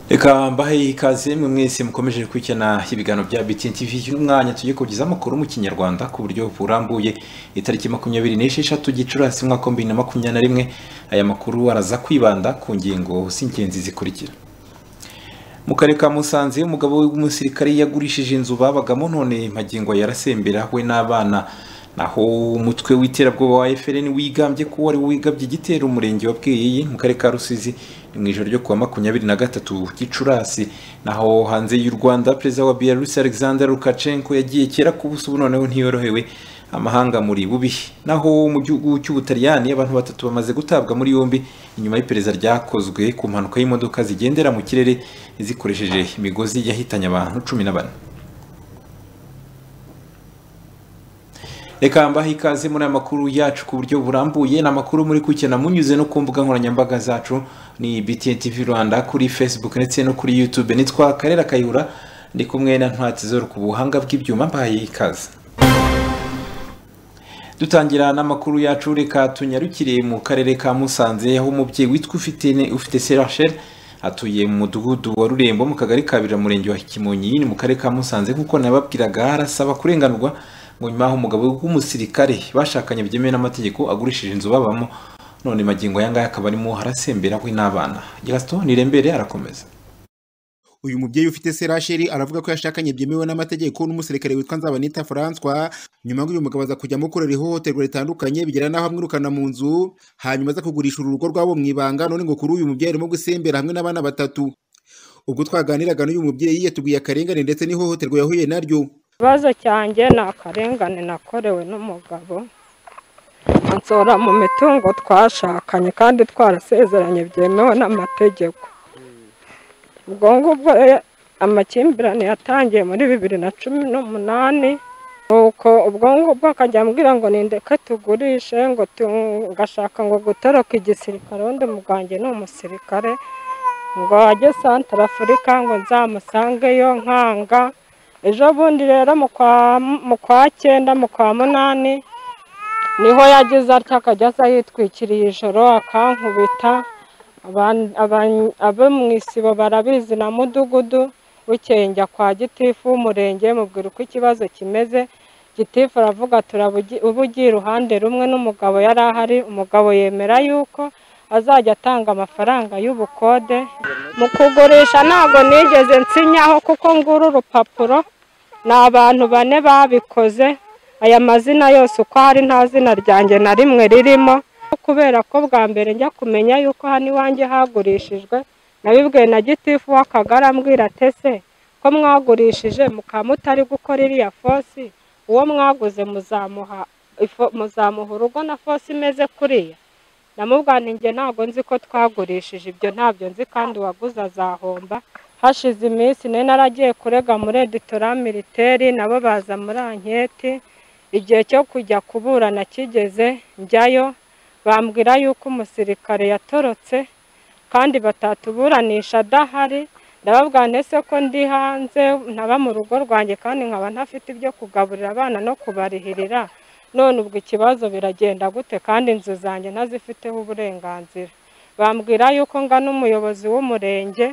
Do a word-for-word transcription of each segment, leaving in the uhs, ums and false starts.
Eka mbahe ikaze mwe mwese mukomeje kwikena ibiganiro bya B T N T V y'umwanya tugiye kugiza amakuru mu Kinyarwanda ku buryo burambuye itariki makumyabiri n'esheshatu Gicurasi mwaka wa bibiri na makumyabiri na rimwe. Aya makuru araza kwibanda ku ngingo z'ingenzi zikurikira. Mu karere ka Musanze umugabo w'umusirikare yagurishije inzu babagamo none magingo yarasembera we n'abana, naho umutwe w'iterabwoba wa F L N wigambye ko wari wigabye igitero umurenge wa Bweyeye mu karere ka Rusizi mu ijoro ryo kuwa makumyabiri na gatatu Gicurasi. Naho hanze y'u Rwanda perezida wa Belarus Alexander Lukashenko yagiye kera ku buso noneho ntiyorohewe amahanga muri bubi. Naho mu gihugu cy'Ubutaliyani abantu batatu bamaze gutabwa muri yombi inyuma y'iperereza ryakozwe ku mpanuka y'imodoka zigendera mu kirere zikoresheje imigozi yahitanye abantu cumi na bane. Reka mbahe ikaze muri aya makuru yacu ku buryo burambuye. N'amakuru muri kwikena munyuze no ku mbuga nkoranyambaga zacu ni B T N T V Rwanda kuri Facebook ndetse no kuri YouTube. Nitwa Karera Kayihura ndi kumwe na Ntwatsi Zoro ku buhanga bw'ibyuma. Mbahe ikaze. Dutangira n'amakuru yacu reka tunyarukire mu karere ka Musanze aho umubyeyi witwa ufite ufite Serachel atuye mu mudugudu wa Rurembo mu kagari kabira murenge wa Kimonyi mu karere ka Musanze kuko nababwiraga arasaba kurenganurwa ngo nyuma aho umugabo w'umusirikare bashakanye byemewe n'amategeko agurishije inzu babamo none magingo yanga akaba arimo harasembera we n'abana. Gaston Nirembere arakomeza. Uyu mubyeyi ufite Serachel aravuga ko yashakanye byemewe n'amategeko n'umusirikare witwa Nzabanita François, nyuma ngo uyu mugabo aza kujya mukorera ihohoterwa ritandukanye bigera naho amwirukana mu nzu hanyuma aza kugurisha urugo rwabo mu ibanga, none ngo kuri uyu mubyeyi arimo gusembera hamwe n'abana batatu. Ubwo twaganiraga n'uyu mubyeyi yatubwiye akarengane ndetse n'ihohoterwa yahuye naryo. Ikibazo cyanjye ni akarengane nakorewe n'umugabo ansora mu mitungo twashakanye kandi twarasezeranye byemewe n'amategeko. Ubwo ngubwo amakimbirane yatangiye muri bibiri na cumi n'umunani, nuko ubwo ngubwo akajya ambwira ngo nindeke tugurishe ngo ngashaka ngo gutoroka igisirikare, undi muganje ni umusirikare ngo ajye Central Africa ngo nzamusangeyo nkanga. Ejo bundi rero mu kwa cyenda mu kwa munani niho yagize atya akajya aza yitwikiriye ijoro akankubita. Abo mu isibo barabizi na mudugudu. Bukeye njya kwa gitifu w'umurenge mubwira uko ikibazo kimeze. Gitifu aravuga ubu ugiye iruhande rumwe n'umugabo yari ahari. Umugabo yemera yuko azajya atanga amafaranga y'ubukode. Mu kugurisha ntabwo nigeze nsinyaho kuko nguru urupapuro ni abantu bane babikoze. Aya mazina yose uko hari nta zina ryanjye na rimwe ririmo, kubera ko bwa mbere njya kumenya yuko hano iwanjye hagurishijwe nabibwiye na gitifu w'akagari ambwira atese ko mwagurishije mukaba mutari gukora iriya fosi, uwo mwaguze muzamuha muzamuha urugo na fosi imeze kuriya. Namubwira njye ntabwo nzi ko twagurishije ibyo, ntabyo nzi kandi uwaguze azahomba. Hashize iminsi nari naragiye kurega muri editora militaire nabo baza muri anketi. Igihe cyo kujya kuburana kigeze njyayo bambwira yuko umusirikare yatorotse kandi batatuburanisha adahari. Ndababwira ntese ko ndi hanze ntaba mu rugo rwanjye kandi nkaba ntafite ibyo kugaburira abana no kubarihirira, none ubwo ikibazo biragenda gute kandi inzu zanjye ntazifiteho uburenganzira. Bambwira yuko ngana umuyobozi w'umurenge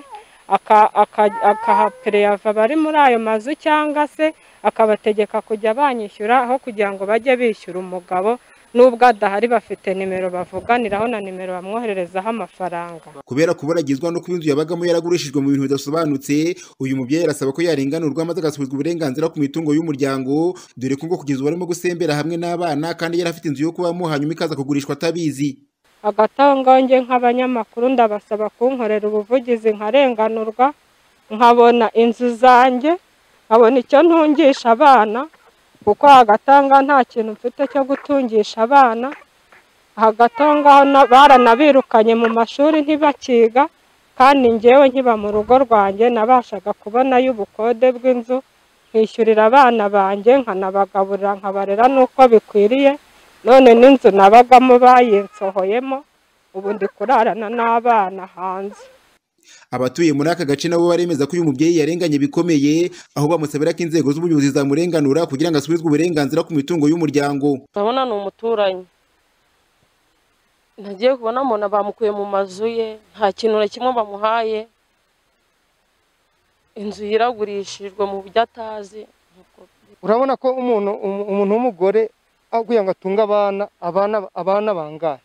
akahapereyava bari muri ayo mazu cyangwa se akabategeka kujya banyishyura aho kugira ngo bajye bishyura umugabo, nubwo adahari bafite nimero bavuganiraho na nimero bamwohererezaho amafaranga. Kubera kuburagizwa no kuba inzu yabagamo yaragurishijwe mu bintu bidasobanutse, uyu mubyeyi arasaba ko yarenganurwa maze agasubizwa uburenganzira ku mitungo y'umuryango, dore ko ngo kugeza ubu arimo gusembera hamwe n'abana kandi yari afite inzu yo kubamo hanyuma ikaza kugurishwa atabizi. Agatangonge nk'abanyamakuru ndabasaba kunkorera ubuvugizi nkarenganurwa, nkabona inzu zanjye, nkabona icyo ntungisha abana kuko agatanga nta kintu mfite cyo gutungisha abana. Agatanga baranabirukanye mu mashuri ntibakiga kandi njyewe nkiba mu rugo rwanjye nabashaga kubona y'ubukode bw'inzu nkishyurira abana banjye nkanabagaburira nkabarera nuko bikwiriye. None n'inzu nabagamo bayinsohoyemo, ubu ndi kurarana n'abana hanze. Abatuye muri aka gace nabo baremeza ko uyu mubyeyi yarenganye bikomeye, aho bamusabira ko inzego z'ubuyobozi zamurenganura kugira ngo asubizwe uburenganzira ku mitungo y'umuryango. Ndabona ni umuturanyi, nagiye kubona umuntu bamukuye mu mazu ye nta kintu na kimwe bamuhaye, inzu yiragurishijwe mu buryo atazi. Urabona ko umuntu umuntu w'umugore aguye ngo atunga abana abana abana bangahe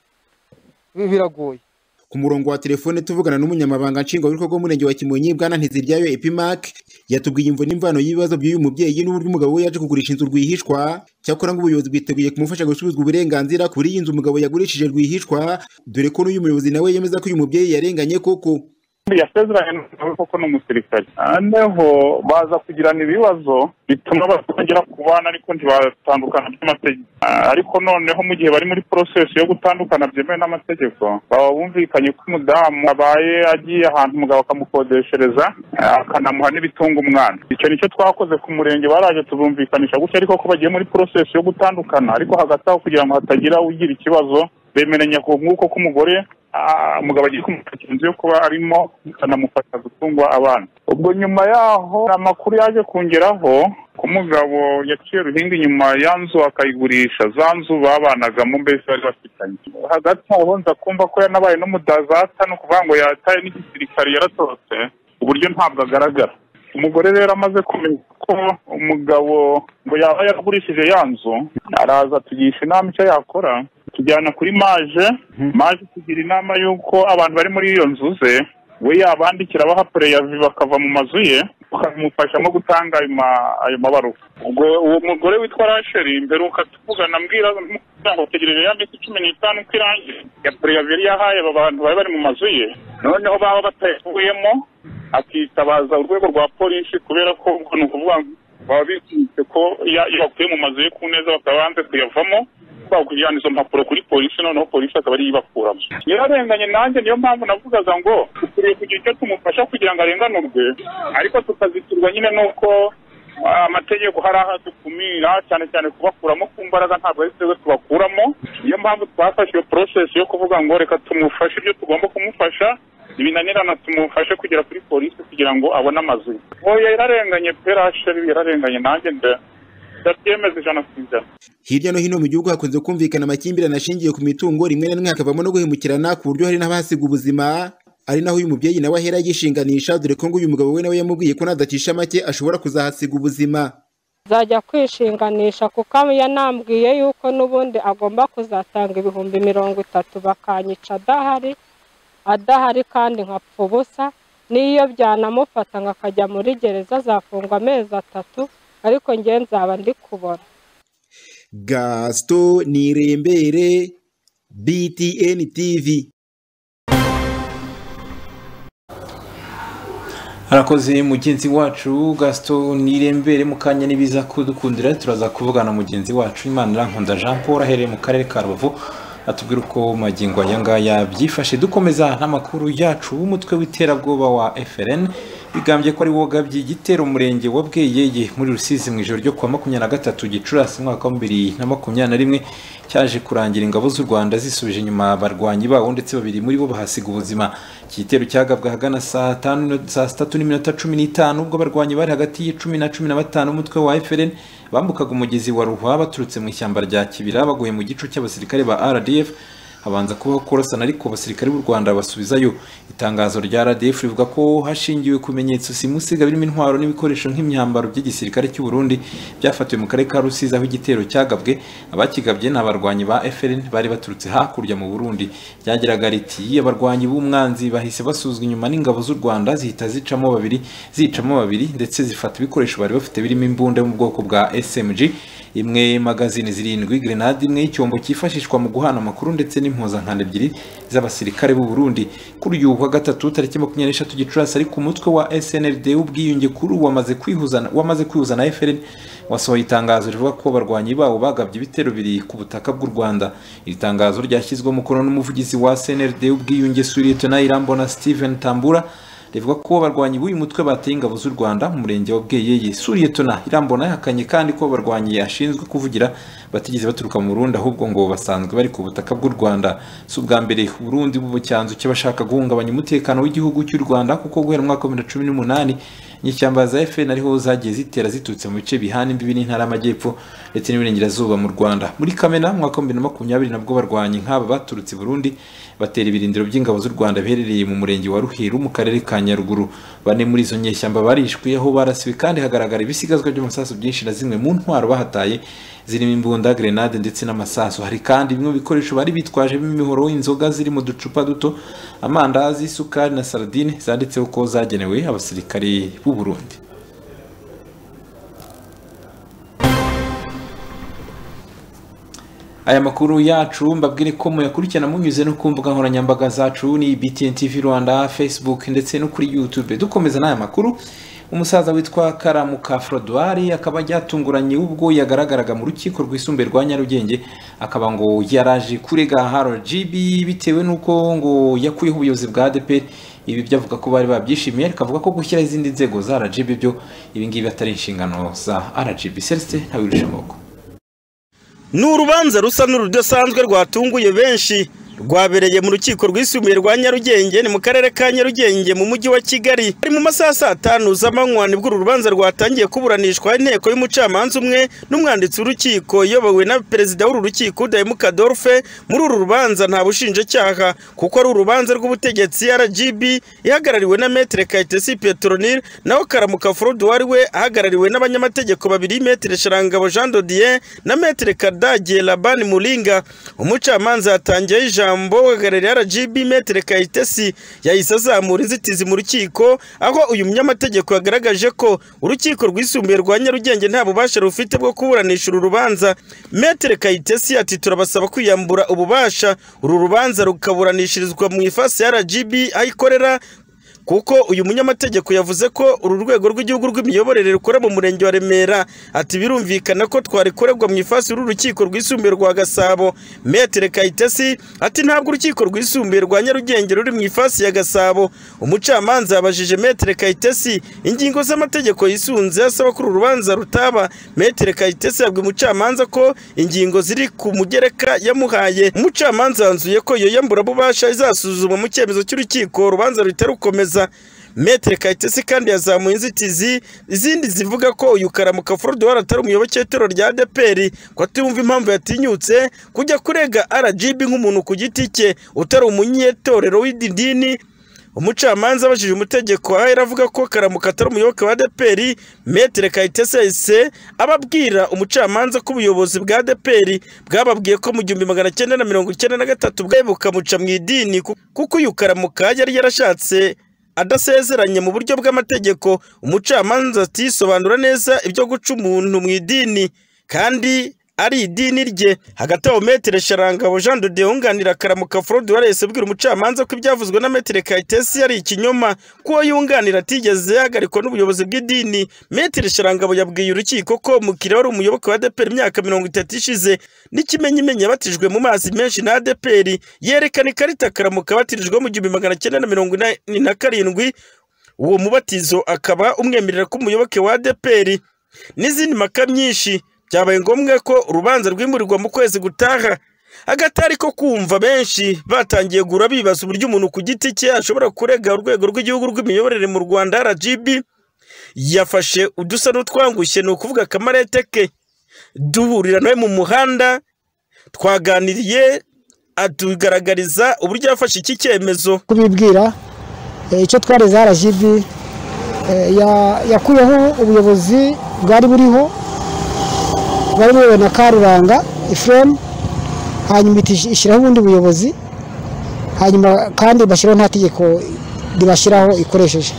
biragoye. Ku murongo wa telefone tuvugana n'umunyamabanga nshingwabikorwa w'umurenge wa Kimonyi bwana Ntiziryayo Epimac yatubwiye imvo n'imvano y'ibibazo by'uyu mubyeyi n'uburyo umugabo we yaje kugurisha inzu rwihishwa. Cyakora ngo ubuyobozi bwiteguye kumufasha gusubizwa uburenganzira kuri iyi nzu umugabo yagurishije rwihishwa, dore ko n'uyu muyobozi nawe yemeza ko uyu mubyeyi yarenganye koko. Yasezeranye nawe koko n'umusirikare aneho baza kugirana ibibazo bituma batongera kubana ariko ntibatandukana by'amategeko, ariko noneho mu gihe bari muri process yo gutandukana byemewe n'amategeko baba bumvikanye ko umudamu abaye agiye ahantu umugabo akamukodeshereza akanamuha n'ibitunga umwana. Icyo nicyo twakoze ku murenge, baraje tubumvikanisha gutya, ariko ko bagiye muri process yo gutandukana, ariko hagati aho kugira ngo hatagira ugira ikibazo bemeranya ko nk'uko k'umugore umugabo agiye kumufasha inzu yo kuba arimo akanamufasha gutungwa abana. Ubwo nyuma yaho amakuru yaje kungeraho ko umugabo yaciye ruhinga inyuma ya nzu akayigurisha za nzu babanagamo, mbese bari bafitanye. Hagati aho nza kumva ko yanabaye n'umudazata, no kuvuga ngo yataye n'igisirikare yaratorotse, uburyo ntabwo agaragara. Umugore rero amaze kumenya ko umugabo ngo yaba yaragurishije ya nzu, araza tugisha inama icyo yakora, tujyana kuri maje maje tugira inama y'uko abantu bari muri iyo nzu ze we yabandikira baha preyavi bakava mu mazu ye, bakamufasha no gutanga ayo mabaruwa. Ubwo uwo mugore witwa Rachel mperuka tuvugana mbwira ngo tegereje ya minsi cumi n'itanu ko irangiye ya preyavi yari yahaye aba bantu bari bari mu mazu ye, noneho baba batayivuyemo akitabaza urwego rwa polisi, kubera ko ni ukuvuga baba bikitse ko yakuye mu mazu ye ku neza bakaba banze kuyavamo kujyana izo mpapuro kuri polisi, noneho polisi akaba ari yibakuramo. Yararenganye nanjye, niyo mpamvu navugaga ngo dukwiriye kugira icyo tumufasha kugira ngo arenganurwe, ariko tukazitirwa nyine nuko amategeko hari aho dukumira, cyane cyane kubakuramo ku mbaraga ntabwo ari twebwe tubakuramo. Niyo mpamvu twafashe iyo process yo kuvuga ngo reka tumufashe ibyo tugomba kumufasha, ibinanirana tumufashe kugera kuri polisi kugira ngo abone amazu. Oya yararenganye perashe, yararenganye nanjye nde Hirya no hino mu gihugu hakunze kumvikana amakimbirane ashingiye ku mitungo, rimwe na rimwe hakavamo no guhemukirana ku buryo hari n'abahasiga ubuzima. Ari naho uyu mubyeyi nawe ahera yishinganisha, dore ko ngo uyu mugabo we nawe yamubwiye ko nadacisha make ashobora kuzahasiga ubuzima. Zajya kwishinganisha kuko yanambwiye yuko n'ubundi agomba kuzatanga ibihumbi mirongo itatu bakanyica adahari adahari kandi nkapfa ubusa, n'iyo byanamufata ngakajya muri gereza azafungwa amezi atatu, ariko nge nzaba ndi kubona. Gaston Nirembere, B T N T V. Harakoze mugenzi wacu Gaston Nirembere. Mukanya nibiza kudukundira turaza kuvugana mugenzi wacu Imana Irankunda Jean Paul ahereye mu karere ka Rubavu, atubwira uko magingo aya ngaya byifashe. Dukomeza n'amakuru yacu. Umutwe w'iterabwoba wa F R N bigambye ko ari wogabye igitero umurenge wa Bweyeye muri Rusizi mu ijoro ryo kwa makumyabiri na gatatu Gicurasi mwaka wa bibiri na makumyabiri na rimwe, cyaje kurangira ingabo z'u Rwanda zisubije inyuma abarwanyi bawo, ndetse babiri muri bo bahasiga ubuzima. Igitero cyagabwe hagana saa tatu n'iminota cumi n'itanu ubwo abarwanyi bari hagati y'icumi na cumi na batanu umutwe wa F R N bambukaga umugezi wa Ruhwa baturutse mu ishyamba rya Kibira baguye mu gico cy'abasirikare ba R D F. Habanza kubaho kurasana, ariko abasirikare b'u Rwanda basubizayo. Itangazo rya R D F rivuga ko hashingiwe kumenyetso simusiga birimo intwaro n'ibikoresho nk'imyambaro by'igisirikare cy'u Burundi byafatiwe mu karere ka Rusizi aho igitero cyagabwe. Abakigabye n'abarwanyi ba F R N bari baturutse hakurya mu Burundi. Ryagiraga riti abarwanyi b'umwanzi bahise basuzwa inyuma n'ingabo z'u Rwanda zihita zicamo babiri zicamo babiri ndetse zifata ibikoresho bari bafite birimo imbunda mu bwoko bwa S M G, imwe magazine zirindwi, grenade imwe, icyombo cyifashishwa mu guhana amakuru ndetse n'impuzankano ebyiri z'abasirikare b'u Burundi. Kuri uyu wa gatatu tariki makumyabiri n'eshatu Gicurasi, ariko umutwe wa S N L D ubwiyunge kuri wamaze kwihuzana wamaze kwihuzana F R N wasohoye itangazo rivuga ko abarwanyi bawo bagabye ibitero biri ku butaka bw'u Rwanda. Iri tangazo ryashyizwe umukono n'umuvugizi wa S N L D ubwiyunge Suriyetona Irambona Steven Tambura, rivuga ko abarwanyi b'uyu mutwe bateye ingabo z'u Rwanda mu murenge wa Bweyeye. Suriyetona Irambona yahakanye kandi ko abarwanyi yashinzwe kuvugira batigeze baturuka mu Burundi, ahubwo ngo basanzwe bari ku butaka bw'u Rwanda. Si ubwa mbere u Burundi bubu cyanzu cy'abashaka guhungabanya umutekano w'igihugu cy'u Rwanda, kuko guhera mu mwaka wa bibiri na cumi n'umunani inyeshyamba za F N ariho zagiye zitera ziturutse mu bice bihana imbibi n'intara y'amajyepfo ndetse n'iburengerazuba mu Rwanda. Muri Kamena mwaka wa bibiri na makumyabiri nabwo barwanye nk'aba baturutse Burundi batera ibirindiro by'ingabo z'u Rwanda biherereye mu murenge wa Ruhiru mu karere ka Nyaruguru. Bane muri izo nyeshyamba barishwe aho barasiwe kandi hagaragara ibisigazwa by'amasasu byinshi na zimwe mu ntwaro bahataye zirimo imbunda, grenade ndetse n'amasasu. Hari kandi bimwe bikoresho bari bitwaje b'imihoro, inzoga ziri mu ducupa duto, amandazi, isukari na sardine zanditseho ko zagenewe abasirikare b'u Burundi. Aya makuru yacu mbabwire ko muyakurikirana munyuze no ku mbuga nkoranyambaga zacu ni B T N T V Rwanda, Facebook ndetse no kuri YouTube. Dukomeza n'aya makuru, umusaza witwa Karamuka Frodouari akaba yatunguranye ubwo yagaragaraga mu rukiko rwisumbuye rwa Nyarugenge, akaba ngo yaraje kurega R G B bitewe nuko ngo yakuyeho ubuyobozi bwa A D P R. Ibi byavuga ko bari babyishimiye, akavuga ko gushyira izindi nzego za R G B byo ibi ngibi atari inshingano za R G B. Celestin Ntawirushamoko. Ni urubanza rusa n'urudasanzwe rwatunguye benshi, rwabereye mu rukiko rwisumbuye rwa Nyarugenge ni mu karere ka Nyarugenge mu mujyi wa Kigali. Ari mu masaha saa tanu z'amanywa nibwo uru rubanza rwatangiye kuburanishwa inteko y'umucamanza umwe n'umwanditsi w'urukiko iyobowe na perezida w'uru rukiko Udahemuka Adolphe. Muri uru rubanza nta bushinjacyaha kuko ari urubanza rw'ubutegetsi. R G B ihagarariwe na Maître Kayitesi Petronile naho Karamuka Frodouari we ahagarariwe n'abanyamategeko babiri, Maître Sharangabo Jean Dodier na Maître Kadage Labani Mulinga. Umucamanza yatangiye ijambo uhagarariye R G B Maître Kayitesi yahise azamura inzitizi mu rukiko, aho uyu munyamategeko yagaragaje ko urukiko rwisumbuye rwa Nyarugenge nta bubasha rufite bwo kuburanisha uru rubanza. Maître Kayitesi ati turabasaba kwiyambura ububasha, uru rubanza rukaburanishirizwa mu ifasi ya R G B ayikorera, kuko uyu munyamategeko yavuze ko uru rwego rw'igihugu rw'imiyoborere rukora mu murenge wa Remera. Ati birumvikana ko twarikorerwa mu ifasi y'uru rukiko rwisumbuye rwa Gasabo. Maître Kayitesi ati ntabwo urukiko rwisumbuye rwa Nyarugenge ruri mu ifasi ya Gasabo. Umucamanza yabajije Maître Kayitesi ingingo z'amategeko yisunze asaba ko uru rubanza rutaba. Maître Kayitesi yabwiye umucamanza ko ingingo ziri ku mugereka yamuhaye. Umucamanza yanzuye ko iyo yambura bubasha izasuzuma mu cyemezo cy'urukiko urubanza rutarukomeza. Maître Kayitesi kandi yazamuye inzitizi izindi zivuga ko uyu Karamuka Frodouari atari umuyoboke w'itoro rya A D P R, ko atumva impamvu yatinyutse kujya kurega R G B nk'umuntu ku giti cye utari umunyetorero w'idini. Umucamanza abajije umutegeko aho aravuga ko Karamuka atari umuyoboke wa A D P R. Maître Kayitesi yahise ababwira umucamanza ko ubuyobozi bwa A D P R bwababwiye ko mu gihumbi magana cyenda na mirongo icyenda na gatatu bwabukamuca mu idini kuko uyu Karamuka yari yarashatse adasezeranye mu buryo bw'amategeko. Umucamanza atisobanura neza ibyo guca umuntu mu idini kandi ari idini rye. Hagati aho Maître Sharangabo Jean Dodier yunganira Karamuka Frodouari yahise abwira umucamanza ko ibyavuzwe na Maître Kayitesi ari ikinyoma, ko yunganira atigeze yahagarikwa n'ubuyobozi bw'idini. Maître Sharangabo yabwiye urukiko ko umukiriya wari umuyoboke wa A D P R imyaka mirongo itatu ishize n'ikimenyimenyi yabatijwe mu mazi menshi na A D P R, yerekana ikarita Karamuka batirijwe mu gihumbi magana cyenda na mirongo inani na karindwi. Uwo mubatizo akaba umwemerera ko umuyoboke wa A D P R. N'izindi mpaka nyinshi byabaye ngombwa ko urubanza rwimurirwa mu kwezi gutaha. Agatari ko kumva benshi batangiye gura bibaza uburyo umuntu ku giti cye ashobora kurega urwego rw'igihugu rw'imiyoborere mu Rwanda R G B. Yafashe udusa n'utwangushye ni ukuvuga kamarete ke, duhurira nawe mu muhanda twaganiriye atugaragariza uburyo yafashe iki cyemezo. Kubibwira icyo twareze R G B yakuyeho ubuyobozi bwari buriho bari buyobowe na Karuranga Ephraim, hanyuma ishyiraho ubundi buyobozi, hanyuma kandi bashyiraho nta tegeko ribashyiraho ikoresheje.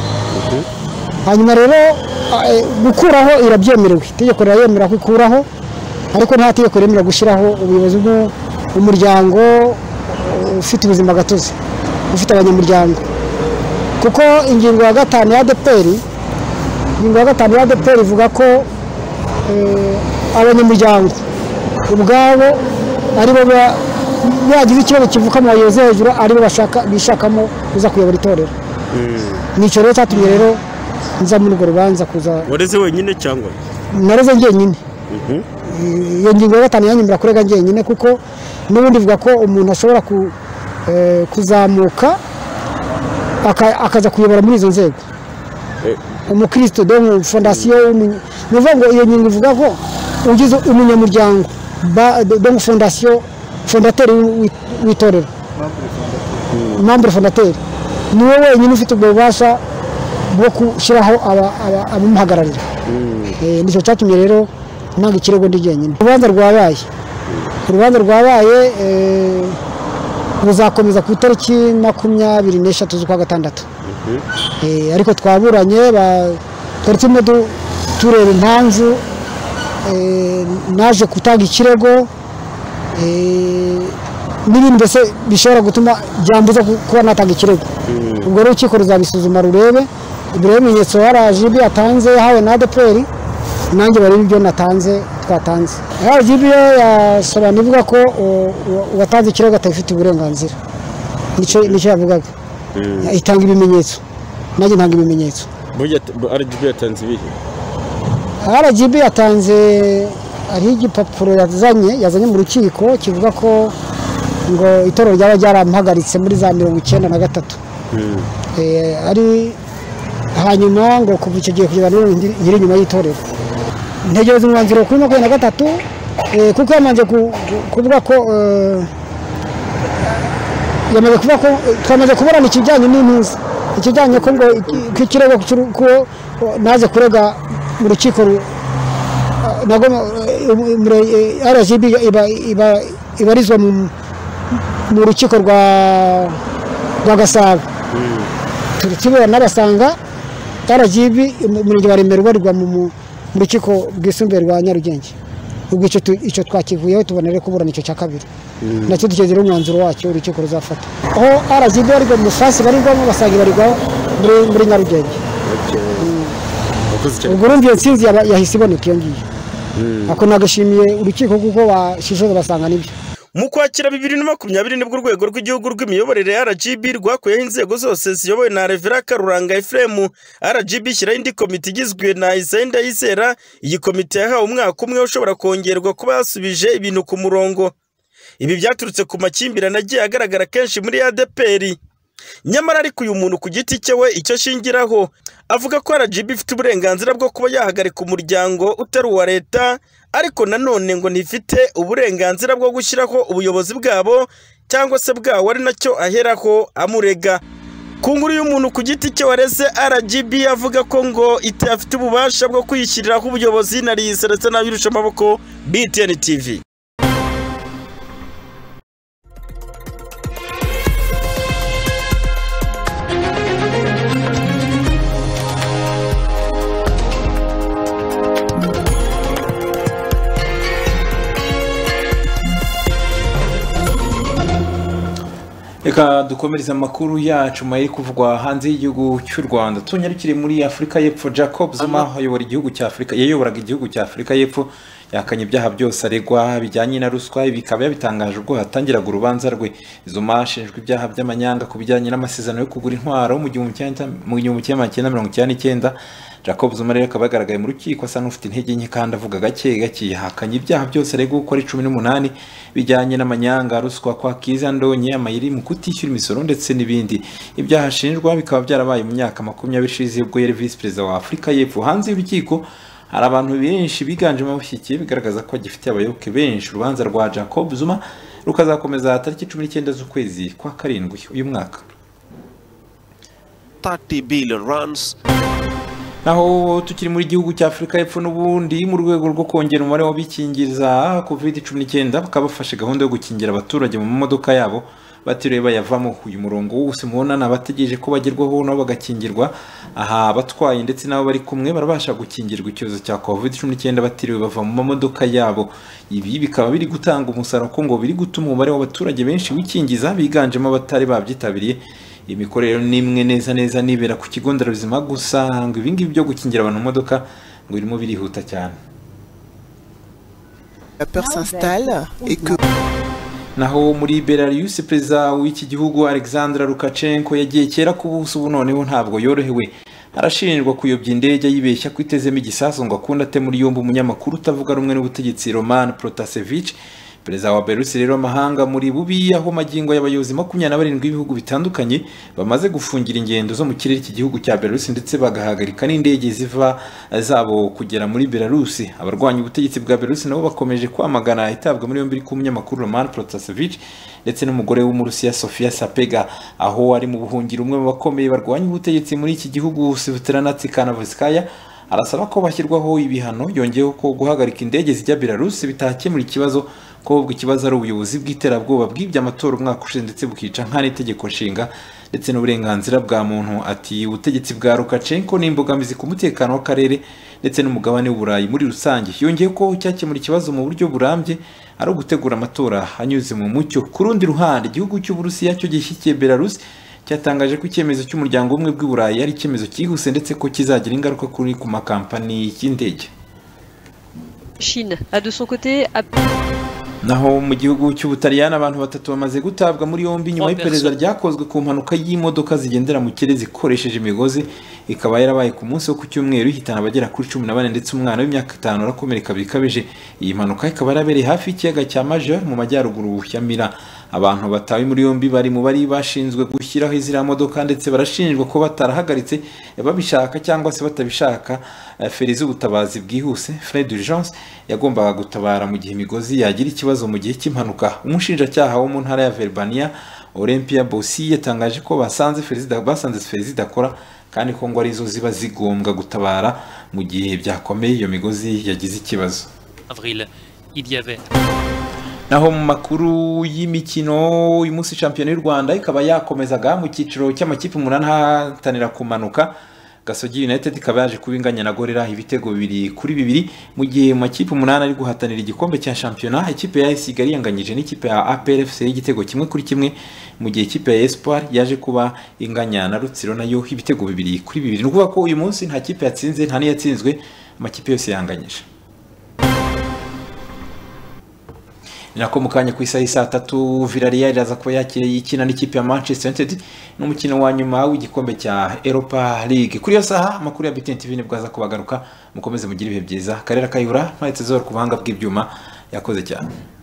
Hanyuma rero gukuraho irabyemerewe, itegeko rirayemera ko ikuraho, ariko nta tegeko remera gushyiraho ubuyobozi bw'umuryango ufite ubuzima gatozi, ufite abanyamuryango, kuko ingingo ya gatanu ya A D P R ingingo ya gatanu ya A D P R ivuga ko abanyamuryango ubwabo aribo bagize ikibazo kivuka mu bayobozi hejuru aribo bashaka bishakamo kuza kuyobora itorero. Nicyo rero cyatumye rero nza muri urwo rubanza kuza. Wareze wenyine cyangwa? Nareze njyenyine. Iyo ngingo ya gatanu yanyemerera kurega njyenyine, kuko n'ubundi ivuga ko umuntu ashobora kuzamuka akaza kuyobora muri izo nzego. umukristo do mu fondasiyo nivuga ngo iyo nyingi ivuga ko ugize umunyamuryango do mu fondasiyo fondateur w'itorero membre fondateur niwe wenyine ufite ubwo bubasha bwo gushyiraho abamuhagararira. Nicyo cyatumye rero ntabwo ikirego ndi jyenyine. Urubanza rwabaye urubanza rwabaye ruzakomeza ku itariki makumyabiri n'eshatu z'ukwa gatandatu, ariko twaburanye twari turimo tureba impamvu naje gutanga ikirego n'ibindi mbese bishobora gutuma byambuza kuba natanga ikirego. Ubwo rero urukiko ruzabisuzuma rurebe ibiro bimenyetso R G B yatanze hawe na A D P R nanjye bari ibyo natanze twatanze. R G B yasobanura ivuga ko uwatanze ikirego atafite uburenganzira, nico nico yavugaga. Itanga ibimenyetso nanjye ntanga ibimenyetso. R G B yatanze ibihe? R G B yatanze ari igipapuro yazanye yazanye mu rukiko kivuga ko ngo itorero ryaba ryaramuhagaritse muri za mirongo icyenda na gatatu. Eh ari hanyuma ngo kuva icyo gihe kugeza rero nyiri nyuma y'itorero ntegereza umwanzuro kuri makumyabiri na gatatu kuko yamanje kuvuga ko yamaze kuvuga ko twamaze kuburana ikijyanye n'impuzi ikijyanye ko ngo ikirego ko naze kurega mu rukiko nago R G B ibarizwa mu rukiko rwa rwa Gasabo. Turikibona n'abasanga R G B umurenge wa Remera ubarirwa mu rukiko bwisumbuye rwa Nyarugenge. Ubwo icyo icyo twakivuyeho tubonere kuburana icyo cya kabiri nacyo dukegera umwanzuro wacyo urukiko ruzafata. Aho R G B arirwa mu fasi barirwamo basaga barirwa muri muri Nyarugenge. Ubwo urumva iyo nsinzi yahise iboneka iyo ngiyo. Ako nagashimiye urukiko kuko bashishoza basanga nibyo. Mu kwakira bibiri na makumyabiri nibwo urwego rw'igihugu rw'imiyoborere ya R G B rwakuyeho inzego zose ziyobowe na Revera Karuranga Ephraim. R G B ishyiraho indi komite igizwe na Isaie Ndayizera. Iyi komite yahawe umwaka umwe ushobora kongerwa kuba yasubije ibintu ku murongo. Ibi byaturutse ku makimbirane agiye agaragara kenshi muri A D P R. Nyamara ariko uyu muntu ku giti cye we icyo shingiraho avuga ko R G B ifite uburenganzira bwo kuba yahagarika umuryango utari uwa leta, ariko nanone ngo ntifite uburenganzira bwo gushyiraho ubuyobozi bwabo cyangwa se bwawo ari nacyo aheraho amurega. Ku nkuru y'umuntu ku giti cye wareze R G B avuga ko ngo itafite ububasha bwo kwishyiriraho ubuyobozi na Lise ndetse n'abirusha amaboko. B T N T V. Eka dukomereza amakuru yacu mayi kuvugwa hanze y'igihugu cy'u Rwanda. Tunyarukire muri Afrika y'Epfo. Jacob Zuma ayobora igihugu cya Afrika yayoboraga igihugu cya Afrika y'Epfo yakanye ibyaha byose aregwa bijyanye na ruswa. Bikaba yabitangaje ubwo hatangiraga urubanza rwe. Zuma ashinjwa ibyaha by'amanyanga ku bijyanye n'amasezerano yo kugura intwaro mu gihumbi kimwe magana mirongo icyenda n'icyenda. Jacob Zuma rero akaba yagaragaye mu rukiko asa n'ufite intege nke kandi avuga gake gake yahakanye ibyaha byose aregwa gukora cumi n'umunani bijyanye n'amanyanga, ruswa, kwa kiza ndonye, amayiri mu kutishyura imisoro ndetse n'ibindi. Ibyaha ashinjwa bikaba byarabaye mu myaka makumyabiri ishize ubwo yari Vice Perezida wa Afrika y'Epfo. Hanze y'urukiko hari abantu benshi biganjemo abashyikiye bigaragaza ko agifite abayoboke benshi. Urubanza rwa Jacob Zuma rukazakomeza tariki cumi n'icyenda z'ukwezi kwa karindwi uyu mwaka. thirty billion rands. Naho tukiri muri gihugu cya Afrika y'Epfo n'ubundi mu rwego rwo kongera umubare w'abikingiza covid cumi n'icyenda bakaba bafashe gahunda yo gukingira abaturage mu modoka yabo batiriwe bayavamo. Uyu murongo wose mubona nabategereje ko bagerwaho nabo bagakingirwa. Aha batwaye ndetse nabo bari kumwe barabasha gukingirwa icyorezo cya covid cumi n'icyenda batiriwe bava mu modoka yabo. Ibi bikaba biri gutanga umusaruro ko ngo biri gutuma umubare w'abaturage benshi wikingiza biganjemo abatari babyitabiriye. Imikorero nimwe neza neza nibera ku kigo nderabuzima gusa ngo ibingibi byo gukingira abantu mu modoka ngo birimo birihuta cyane. La peur s'installe et que naho muri Belarus perezida w'iki gihugu Alexander Lukashenko yagiye kera ku buso ubu noneho ntabwo yorohewe. Arashinjwa kuyobya indege yibeshya kwitezemo igisasu ngo akunda ate muri yombi umunyamakuru utavuga rumwe n'ubutegetsi Roman Protasevich perezida wa Belarus rero amahanga muri bubi aho magingo y'abayobozi makumyabiri na barindwi b'ibihugu bitandukanye bamaze gufungira ingendo zo mu kirere iki gihugu cya Belarus ndetse bagahagarika n'indege ziva zabo kugera muri Belarus. Abarwanya ubutegetsi bwa Belarus nabo bakomeje kwamagana itabwa muri yombi ku munyamakuru Roman Protasevich ndetse n'umugore w'umurusiya Sofia Sapega aho ari mu buhungiro. Umwe mu bakomeye barwanya ubutegetsi muri iki gihugu Svetlana Tsikhanouskaya arasaba ko bashyirwaho ibihano, yongeyeho ko guhagarika indege zijya Belarus bitakemura ikibazo, ko ubwo ikibazo ari ubuyobozi bw'iterabwoba bw'ibyo amatora umwaka ushize ndetse bukica nkana itegeko nshinga ndetse n'uburenganzira bwa muntu. Ati ubutegetsi bwa Lukashenko ni imbogamizi ku mutekano w'akarere ndetse n'umugabane w'Uburayi muri rusange. Yongeye ko cyakemura ikibazo mu buryo burambye ari ugutegura amatora anyuze mu mucyo. Ku rundi ruhande, igihugu cy'Uburusiya cyo gishyikiye Belarus cyatangaje ko icyemezo cy'umuryango umwe bw'Uburayi ari icyemezo cyihuse ndetse ko kizagira ingaruka kuri ku makampani y'indege. Chine a de son côté Naho mu gihugu cy'Ubutaliyani abantu batatu bamaze gutabwa muri yombi nyuma y'iperereza ryakozwe ku mpanuka y'imodoka zigendera mu kirere zikoresheje imigozi, ikaba yarabaye ku munsi wo ku cyumweru ihitana abagera kuri cumi na bane ndetse umwana w'imyaka itanu arakomereka bikabije. Iyi mpanuka ikaba yarabereye hafi y'ikiyaga cya Major mu majyaruguru ya Mira. Abantu batawe muri yombi bari mu bari bashinzwe gushyiraho izira modoka ndetse barashinjwa ko batarahagaritse babishaka cyangwa se batabishaka feri z'ubutabazi bwihuse frais d'urgence yagombaga gutabara mu gihe imigozi yagira ikibazo mu gihe cy'impanuka. Umushinjacyaha wo mu ntara ya Verbania Olympia Bossi yatangaje ko basanze feri basanze feri zidakora kandi ko ngo arizo ziba zigombwa gutabara mu gihe byakomeye iyo migozi yagize ikibazo. Avril, il y avait Naho mu makuru y'imikino uyu munsi shampiyona y'u Rwanda ikaba yakomezaga mu cyiciro cy'amakipe umunani hatanira kumanuka. Gasogi United ikaba yaje kubinganya na Gorera ibitego bibiri kuri bibiri mu gihe mu makipe umunani ari guhatanira igikombe cya shampiyona. Ikipe ya Kigali yanganyije n'ikipe ya A P R F C y'igitego kimwe kuri kimwe mu gihe ikipe ya Espoir yaje kuba inganya na Rutsiro nayo ibitego bibiri kuri bibiri. Ni ukuvuga ko uyu munsi nta kipe yatsinze nta n'iyatsinzwe, amakipe yose yanganyije. Nako mukanya ku isaha saa tatu Villarreal iraza kuba yakiriye ikina n'ikipe ya Manchester United n'umukino wa nyuma w'igikombe cya Europa League. Kuri iyo saha amakuru ya B T N T V nibwo aza kubagaruka, mukomeze mugire ibihe byiza. Karera Kayihura mpahetse zoro ku buhanga bw'ibyuma yakoze cyane.